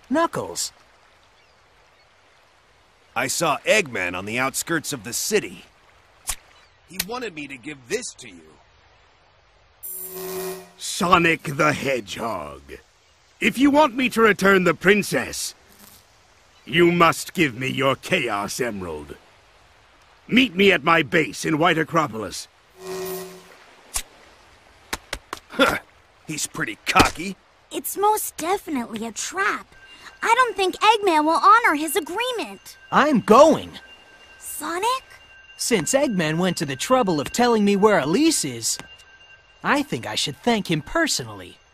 Knuckles. I saw Eggman on the outskirts of the city. He wanted me to give this to you. Sonic the Hedgehog. If you want me to return the princess, you must give me your Chaos Emerald. Meet me at my base in White Acropolis. Huh. He's pretty cocky. It's most definitely a trap. I don't think Eggman will honor his agreement. I'm going. Sonic? Since Eggman went to the trouble of telling me where Elise is, I think I should thank him personally.